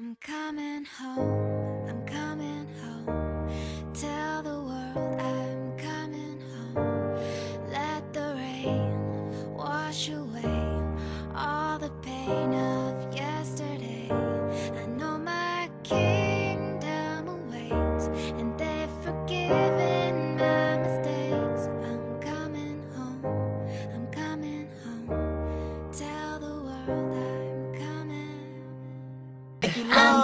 I'm coming home, I'm coming home. Tell the world I'm coming home. Let the rain wash away all the pain of yesterday. I know my kingdom awaits, and they've forgiven my mistakes. I'm coming home, I'm coming home. Tell the world I'm coming.